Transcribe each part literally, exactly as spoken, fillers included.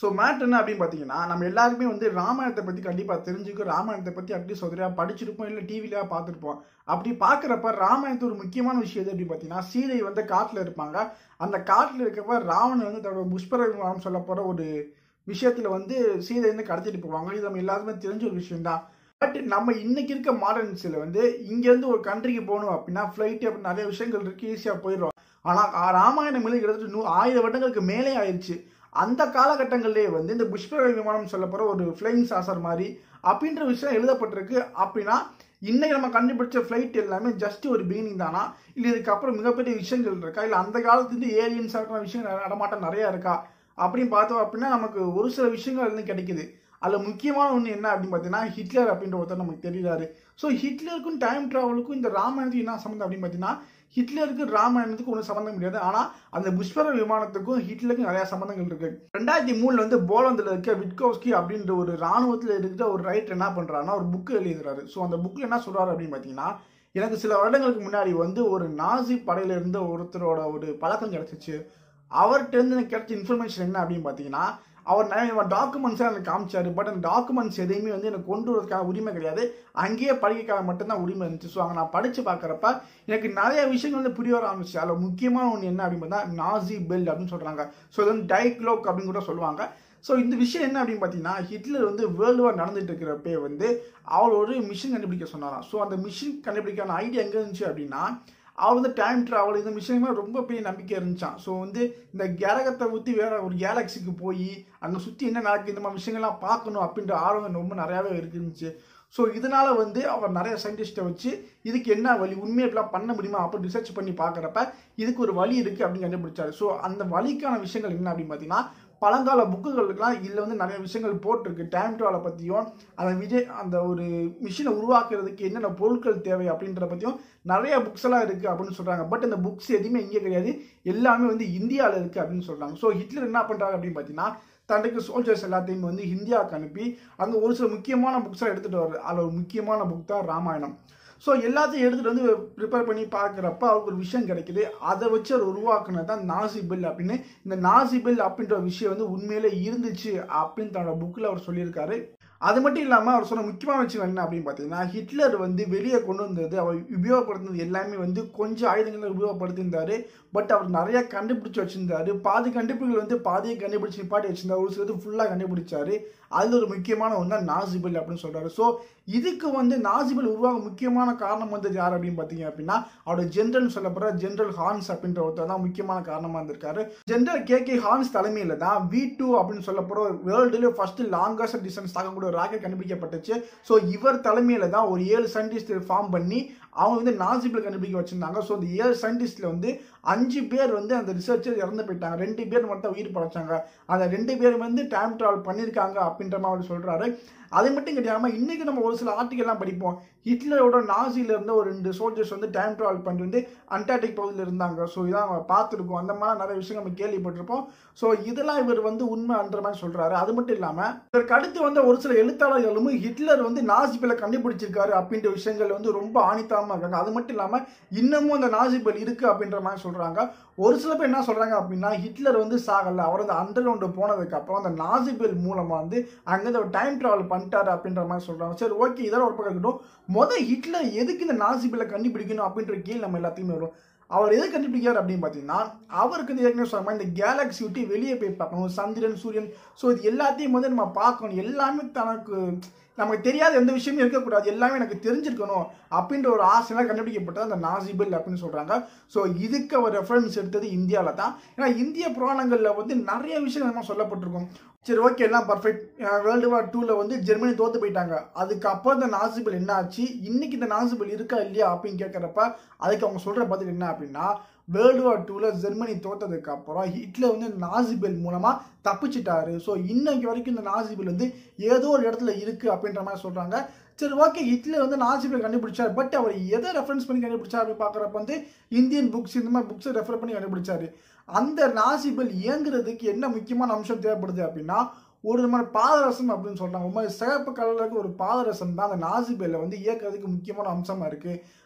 So mat என்ன அப்படின்னு பார்த்தீங்கன்னா, நம்ம எல்லாருமே வந்து ராமாயணத்தை பற்றி கண்டிப்பாக தெரிஞ்சுக்கும். ராமாயணத்தை பற்றி அட்லீஸ்ட் ஒரு தடவை படிச்சிருப்போம், இல்லை டிவிலையா பார்த்துருப்போம். அப்படி பார்க்குறப்ப ராமாயணத்து ஒரு முக்கியமான விஷயம் எது அப்படின்னு பார்த்தீங்கன்னா, சீதை வந்து காட்டில் இருப்பாங்க. அந்த காட்டில் இருக்கப்ப ராவணன் வந்து தன்னோட புஷ்பர விமானம் சொல்ல போகிற ஒரு விஷயத்துல வந்து சீதை வந்து கடத்திட்டு போவாங்க. இது நம்ம எல்லாருமே தெரிஞ்ச ஒரு விஷயம் தான். பட் நம்ம இன்னைக்கு இருக்க மாடர்ன்ஸில் வந்து இங்கேருந்து ஒரு கண்ட்ரிக்கு போகணும் அப்படின்னா ஃப்ளைட்டு அப்படின்னு நிறைய விஷயங்கள் இருக்குது, ஈஸியாக போயிடும். ஆனால் ராமாயணம் எழுதி கிட்டத்தட்ட நூ ஆயிரம் வருடங்களுக்கு மேலே ஆயிடுச்சு. அந்த காலகட்டங்களிலே வந்து இந்த புஷ்பர விமானம் சொல்ல போகிற ஒரு ஃப்ளைங் சாசர் மாதிரி அப்படின்ற விஷயம் எழுதப்பட்டிருக்கு. அப்படின்னா இன்னைக்கு நம்ம கண்டுபிடிச்ச ஃப்ளைட் எல்லாமே ஜஸ்ட் ஒரு பிகினிங் தானா, இல்லை இதுக்கப்புறம் மிகப்பெரிய விஷயங்கள் இருக்கா, இல்லை அந்த காலத்துலேருந்து ஏலியன்ஸ் ஆகிற விஷயம் நடமாட்டம் நிறையா இருக்கா அப்படின்னு பார்த்தோம் அப்படின்னா நமக்கு ஒரு சில விஷயங்கள் வந்து கிடைக்குது. அதில் முக்கியமான ஒன்று என்ன அப்படின்னு பார்த்தீங்கன்னா, ஹிட்லர் அப்படின்ற ஒருத்தர் நமக்கு தெரியுறாரு. ஸோ ஹிட்லருக்கும் டைம் ட்ராவலுக்கும் இந்த ராமாயணத்துக்கு என்ன சம்மந்தம் அப்படின்னு பார்த்தீங்கன்னா, ஹிட்லருக்கு ராமாயணத்துக்கு ஒன்றும் சம்மந்தம் கிடையாது. ஆனால் அந்த புஷ்பர விமானத்துக்கும் ஹிட்லருக்கும் நிறையா சம்மந்தங்கள் இருக்கு. ரெண்டாயிரத்தி மூணுல வந்து போலந்தில் இருக்க விட்கோஸ்கி அப்படின்ற ஒரு ராணுவத்தில் இருக்கிற ஒரு ரைட்டர் என்ன பண்ணுறாருன்னா ஒரு புக்கு எழுதுறாரு. ஸோ அந்த புக்கில் என்ன சொல்கிறாரு அப்படின்னு பார்த்தீங்கன்னா, எனக்கு சில வருடங்களுக்கு முன்னாடி வந்து ஒரு நாசி படையில இருந்த ஒருத்தரோட ஒரு பழக்கம் கிடைச்சிச்சு. அவர்கிட்ட இருந்து எனக்கு கிடைச்ச இன்ஃபர்மேஷன் என்ன அப்படின்னு பார்த்தீங்கன்னா, அவர் நிறைய டாக்குமெண்ட்ஸாக எனக்கு காமிச்சாரு. பட் அந்த டாக்குமெண்ட்ஸ் எதையுமே வந்து எனக்கு கொண்டு வரதுக்கான உரிமை கிடையாது, அங்கேயே படிக்கிறதுக்காக மட்டும்தான் உரிமை இருந்துச்சு. ஸோ அங்கே நான் படித்து பார்க்குறப்ப எனக்கு நிறைய விஷயங்கள் வந்து புரிய வர ஆரம்பிச்சு. அதில் முக்கியமான ஒன்று என்ன அப்படின்னு பார்த்தா நாசி பெல் அப்படின்னு சொல்கிறாங்க. ஸோ இது வந்து டைக்ளோக் அப்படின்னு கூட சொல்லுவாங்க. ஸோ இந்த விஷயம் என்ன அப்படின்னு பார்த்தீங்கன்னா, ஹிட்லர் வந்து வேர்ல்டு வார் நடந்துட்டு இருக்கிறப்பே வந்து அவர் ஒரு மிஷின் கண்டுபிடிக்க சொன்னாராம். ஸோ அந்த மிஷின் கண்டுபிடிக்கான ஐடியா எங்கே இருந்துச்சு அப்படின்னா, அவர் வந்து டைம் ட்ராவல் இந்த விஷயமே ரொம்ப பெரிய நம்பிக்கை இருந்துச்சான். ஸோ வந்து இந்த கிரகத்தை ஊற்றி வேற ஒரு கேலக்சிக்கு போய் அங்கே சுற்றி என்ன நடக்குது இந்த மாதிரி விஷயங்கள்லாம் பார்க்கணும் அப்படின்ற ஆர்வம் ரொம்ப நிறையாவே இருந்துச்சு. ஸோ இதனால வந்து அவர் நிறைய சயின்டிஸ்ட்டை வச்சு இதுக்கு என்ன வழி, உண்மையை இப்படிலாம் பண்ண முடியுமா அப்படின்னு ரிசர்ச் பண்ணி பார்க்குறப்ப இதுக்கு ஒரு வழி இருக்குது அப்படின்னு கண்டுபிடிச்சாரு. ஸோ அந்த வழிக்கான விஷயங்கள் என்ன அப்படின்னு பார்த்தீங்கன்னா, பழங்கால புக்குகளுக்கெல்லாம் இதில் வந்து நிறைய விஷயங்கள் போட்டிருக்கு. டைம் ட்ராவலை பற்றியும் அந்த விஜய் அந்த ஒரு மிஷினை உருவாக்குறதுக்கு என்னென்ன பொருட்கள் தேவை அப்படின்றத பற்றியும் நிறைய புக்ஸ் எல்லாம் இருக்குது அப்படின்னு சொல்கிறாங்க. பட் இந்த புக்ஸ் எதுவுமே இங்கே கிடையாது, எல்லாமே வந்து இந்தியாவில் இருக்குது அப்படின்னு சொல்கிறாங்க. ஸோ ஹிட்லர் என்ன பண்ணுறாங்க அப்படின்னு பார்த்தீங்கன்னா, தனக்கு சோல்ஜர்ஸ் எல்லாத்தையும் வந்து இந்தியாவுக்கு அனுப்பி அங்கே ஒரு சில முக்கியமான புக்ஸாக எடுத்துகிட்டு வர்றாரு. அதில் ஒரு முக்கியமான புக் தான் ராமாயணம். ஸோ எல்லாத்தையும் எடுத்துகிட்டு வந்து ப்ரிப்பேர் பண்ணி பார்க்குறப்ப அவருக்கு ஒரு விஷயம் கிடைக்குது. அதை வச்சு அவர் உருவாக்குனது தான் நாசி பெல் அப்படின்னு. இந்த நாசி பெல் அப்படின்ற விஷயம் வந்து உண்மையிலே இருந்துச்சு அப்படின்னு தன்னோட புக்கில் அவர் சொல்லியிருக்காரு. அது மட்டும் இல்லாமல் அவர் சொன்ன முக்கியமான விஷயம் என்ன அப்படின்னு பார்த்தீங்கன்னா, ஹிட்லர் வந்து வெளியே கொண்டு வந்தது அவர் உபயோகப்படுத்தினது எல்லாமே வந்து கொஞ்சம் ஆயுதங்களை உபயோகப்படுத்தியிருந்தாரு. பட் அவர் நிறைய கண்டுபிடிச்சி வச்சிருந்தாரு. பாதி கண்டுபிடிகள் வந்து பாதியை கண்டுபிடிச்சி நிப்பாட்டி வச்சிருந்தாரு, ஒரு சிலது ஃபுல்லாக கண்டுபிடிச்சாரு. அதில் ஒரு முக்கியமான ஒன்று தான் நாசி பெல் அப்படின்னு சொல்றாரு. ஸோ இதுக்கு வந்து நாசி பெல் உருவாக முக்கியமான காரணம் வந்து யார் அப்படின்னு பார்த்தீங்க அப்படின்னா, அவரோட ஜென்ரல் சொல்லப்படுற ஜென்ரல் ஹார்ன்ஸ் அப்படின்ற ஒருத்தர் தான் முக்கியமான காரணமாக இருந்திருக்காரு. ஜென்ரல் கே கே ஹார்ன்ஸ் தலைமையில் தான் வி டூ அப்படின்னு சொல்லப்படுற வேர்ல்டுலேயே ஃபர்ஸ்ட் லாங்கஸ்ட் டிஸ்டன்ஸ் தாக்கக்கூடிய ஒரு ராக்கெட் கண்டுபிடிக்கப்பட்டுச்சு. ஸோ இவர் தலைமையில் தான் ஒரு ஏழு சயின்டிஸ்ட் ஃபார்ம் பண்ணி அவங்க வந்து நாசி பெல் கண்டுபிடிக்க வச்சிருந்தாங்க. ஸோ இந்த ஏழு சயின்டிஸ்ட்ல வந்து அஞ்சு பேர் வந்து அந்த ரிசர்ச்சர் இறந்து போயிட்டாங்க, ரெண்டு பேர் மட்டும் உயிர் படைச்சாங்க. அந்த ரெண்டு பேர் வந்து டைம் ட்ராவல் பண்ணியிருக்காங்க அப்படின்ற மாதிரி சொல்றாரு. அது மட்டும் கிடையாமல் இன்னைக்கு நம்ம ஒரு சில ஆர்டிகல்லாம் படிப்போம், ஹிட்லரோட நாசியில் இருந்த ஒரு ரெண்டு சோல்ஜர்ஸ் வந்து டைம் ட்ராவல் பண்ணிட்டு வந்து அண்டார்டிக் பகுதியில் இருந்தாங்க. ஸோ இதான் நம்ம பார்த்துருக்கோம், அந்த மாதிரி நிறைய விஷயம் நம்ம கேள்விப்பட்டிருப்போம். ஸோ இதெல்லாம் இவர் வந்து உண்மைன்ற மாதிரி சொல்றாரு. அது மட்டும் இல்லாமல் இதற்கு அடுத்து வந்து ஒரு சில எழுத்தாளர்களும் ஹிட்லர் வந்து நாசி பெல்லை கண்டுபிடிச்சிருக்காரு அப்படின்ற விஷயங்கள் வந்து ரொம்ப ஆணித்தரமாக இருக்காங்க. அது மட்டும் இல்லாமல் இன்னமும் அந்த நாசி பெல் இருக்கு அப்படின்ற மாதிரி சொல்றாங்க. ஒரு சில பேர் என்ன சொல்றாங்க அப்படின்னா, ஹிட்லர் வந்து சாகல, அவர் அந்த அண்டர் கிரவுண்ட் போனதுக்கு அப்புறம் அந்த நாசி பெல் மூலமா வந்து அங்கே ஒரு டைம் டிராவல் பண்ணிட்டாரு அப்படின்ற மாதிரி சொல்றாங்க. சரி, ஓகே, இதெல்லாம் ஒரு பக்கம் இருக்கட்டும். முதல் ஹிட்லர் எதுக்கு இந்த நாசி பெல்லை கண்டுபிடிக்கணும் அப்படின்ற கேள்வி நம்ம எல்லாத்தையுமே வரும். அவர் எதை கண்டுபிடிக்காரு அப்படின்னு பார்த்தீங்கன்னா, அவருக்கு ஏற்கனவே சொன்ன மாதிரி இந்த கேலக்சி விட்டு வெளியே போய் பார்க்கணும், சந்திரன் சூரியன், ஸோ இது எல்லாத்தையும் வந்து நம்ம பார்க்கணும், எல்லாமே தனக்கு நமக்கு தெரியாத எந்த விஷயமும் இருக்கக்கூடாது, எல்லாமே எனக்கு தெரிஞ்சிருக்கணும் அப்படின்ற ஒரு ஆசைலாம் கண்டுபிடிக்கப்பட்டது அந்த நாசி பெல் அப்படின்னு சொல்றாங்க. ஸோ இதுக்கு அவர் ரெஃபரன்ஸ் எடுத்தது இந்தியாவில் தான். ஏன்னா இந்திய புராணங்களில் வந்து நிறைய விஷயம் நம்ம சொல்லப்பட்டிருக்கோம். சரி, ஓகே, எல்லாம் பர்ஃபெக்ட். வேர்ல்டு வார் டூவில் வந்து ஜெர்மனி தோற்று போயிட்டாங்க. அதுக்கப்புறம் இந்த நாசி பெல் என்ன ஆச்சு, இன்னைக்கு இந்த நாசி பெல் இருக்கா இல்லையா அப்படின்னு கேட்குறப்ப அதுக்கு அவங்க சொல்கிற பதில் என்ன அப்படின்னா, வேர்ல்டு வார் டூவில் ஜெர்மனி தோற்றதுக்கு அப்புறம் ஹிட்லர் வந்து நாசி பெல் மூலமாக தப்பிச்சிட்டாரு. ஸோ இன்னைக்கு வரைக்கும் இந்த நாசி பெல் வந்து ஏதோ ஒரு இடத்துல இருக்குது அப்படின்ற மாதிரி சொல்கிறாங்க. சரி, ஓகே, ஹிட்லர் வந்து நாசி பெல் கண்டுபிடிச்சார். பட் அவர் எதை ரெஃபரன்ஸ் பண்ணி கண்டுபிடிச்சார் அப்படின்னு பார்க்குறப்ப வந்து இந்தியன் புக்ஸ் இந்த மாதிரி புக்ஸை ரெஃபர் பண்ணி கண்டுபிடிச்சாரு. அந்த நாசி பெல் இயங்குறதுக்கு என்ன முக்கியமான அம்சம் தேவைப்படுது அப்படின்னா, ஒரு மாதிரி பாதரசம் அப்படின்னு சொல்கிறாங்க. ஒரு மாதிரி சிகப்பு கலருக்கு ஒரு பாதரசம் தான் அந்த நாசி பெல்லை வந்து இயக்கிறதுக்கு முக்கியமான அம்சமாக இருக்குது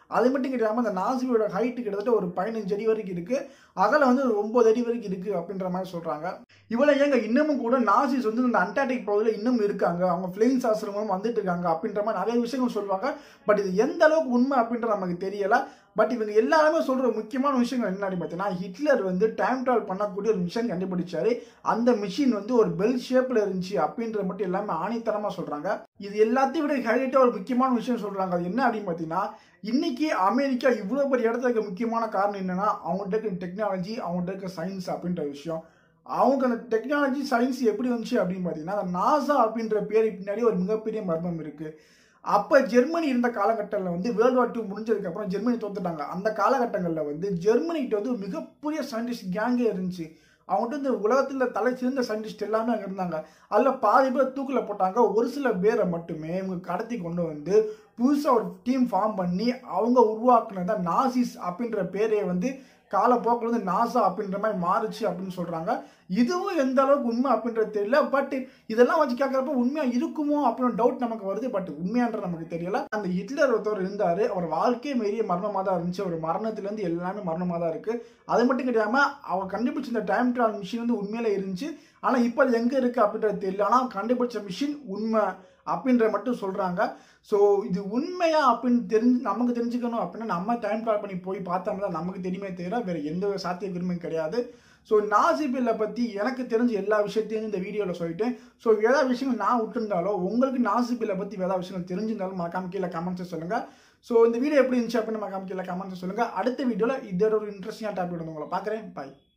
அது மட்டும் கிடையாமல் அந்த நாசியோட ஹைட்டு கிட்டத்தட்ட ஒரு பதினஞ்சு அடி வரைக்கும் இருக்குது, அகலம் வந்து ஒரு ஒன்பது அடி வரைக்கும் இருக்குது அப்படின்ற மாதிரி சொல்கிறாங்க. இவ்வளோ ஏங்க இன்னமும் கூட நாசிஸ் வந்து இந்த அண்டார்டிக் பகுதியில் இன்னும் இருக்காங்க, அவங்க ஃப்ளைங் சாஸ்திரம் மூலம் வந்துட்டு இருக்காங்க அப்படின்ற மாதிரி நிறைய விஷயங்கள் சொல்லுவாங்க. பட் இது எந்த அளவுக்கு உண்மை அப்படின்ற நமக்கு தெரியல. பட் இவங்க எல்லாருமே சொல்கிற முக்கியமான விஷயங்கள் என்ன பார்த்தீங்கன்னா, ஹிட்லர் வந்து டைம் ட்ராவல் பண்ணக்கூடிய ஒரு மிஷின் கண்டுபிடிச்சாரு. அந்த மிஷின் வந்து ஒரு பெல் ஷேப்பில் இருந்துச்சு அப்படின்ற மட்டும் எல்லாமே ஆணித்தனமாக சொல்கிறாங்க. இது எல்லாத்தையும் விட ஹைலைட்டாக ஒரு முக்கியமான விஷயம் சொல்கிறாங்க. அது என்ன அப்படின்னு பார்த்தீங்கன்னா, இன்னைக்கு அமெரிக்கா இவ்வளோ பெரிய இடத்துல இருக்க முக்கியமான காரணம் என்னன்னா, அவங்கள்ட்ட இருக்க டெக்னாலஜி, அவங்கள்ட்ட இருக்க சயின்ஸ் அப்படின்ற விஷயம். அவங்க அந்த டெக்னாலஜி சயின்ஸ் எப்படி வந்துச்சு அப்படின்னு பார்த்தீங்கன்னா, அந்த நாசா அப்படின்ற பேருக்கு பின்னாடி ஒரு மிகப்பெரிய மர்மம் இருக்குது. அப்போ ஜெர்மனி இருந்த காலகட்டத்தில் வந்து வேர்ல்டு வார் டூ முடிஞ்சதுக்கப்புறம் ஜெர்மனி தோத்துட்டாங்க. அந்த காலகட்டங்களில் வந்து ஜெர்மனிகிட்ட வந்து மிகப்பெரிய சயின்டிஸ்ட் கேங்கே இருந்துச்சு. அவங்ககிட்ட இந்த உலகத்தில் தலை சிறந்த சயின்டிஸ்ட் எல்லாமே அங்கே இருந்தாங்க. அதில் பாதி பேர் தூக்கில் போட்டாங்க. ஒரு சில பேரை மட்டுமே இவங்க கடத்தி கொண்டு வந்து புதுசாக ஒரு டீம் ஃபார்ம் பண்ணி அவங்க உருவாக்குனது தான் நாசிஸ் அப்படின்ற பேரையை வந்து காலப்போக்கில் வந்து நாசா அப்படின்ற மாதிரி மாறுச்சு அப்படின்னு சொல்கிறாங்க. இதுவும் எந்த அளவுக்கு உண்மை அப்படின்றது தெரியல. பட் இதெல்லாம் வச்சு கேட்குறப்ப உண்மையாக இருக்குமோ அப்படின்னு டவுட் நமக்கு வருது. பட் உண்மையான்ற நமக்கு தெரியல. அந்த ஹிட்லர் ஒருத்தவர் இருந்தார், அவர் வாழ்க்கையே மீறிய மரணமாக தான் இருந்துச்சு. அவர் மரணத்துலேருந்து எல்லாமே மரணமாக தான் இருக்குது. அது மட்டும் கிடையாமல் அவர் கண்டுபிடிச்ச இந்த டைம் ட்ராவல் மிஷின் வந்து உண்மையில இருந்துச்சு. ஆனால் இப்போ அது எங்கே இருக்குது அப்படின்றது தெரியல. ஆனால் கண்டுபிடிச்ச மிஷின் உண்மை அப்படின்ற மட்டும் சொல்கிறாங்க. ஸோ இது உண்மையா அப்படின்னு தெரிஞ்சு நமக்கு தெரிஞ்சுக்கணும் அப்படின்னா நம்ம டைம் ட்ராவல் பண்ணி போய் பார்த்தோம்னா தான் நமக்கு தெரியுமே தவிர வேறு எந்த சாத்தியக்கூறுமே கிடையாது. ஸோ நாசி பில்லை பற்றி எனக்கு தெரிஞ்ச எல்லா விஷயத்தையும் இந்த வீடியோவில் சொல்லிட்டேன். ஸோ ஏதாவது விஷயங்கள் நான் விட்டுருந்தாலோ உங்களுக்கு நாசி பில்லை பற்றி ஏதாவது விஷயங்கள் தெரிஞ்சிருந்தாலும் மறக்காம கீழே கமெண்ட்ஸ் சொல்லுங்கள். ஸோ இந்த வீடியோ எப்படி இருந்துச்சு அப்படின்னு மறக்காம கீழே கமெண்ட்ஸ் சொல்லுங்கள். அடுத்த வீடியோவில் இதோட ஒரு இன்ட்ரெஸ்டிங்கான டாபிக் வந்து உங்களை பார்க்குறேன். பாய்.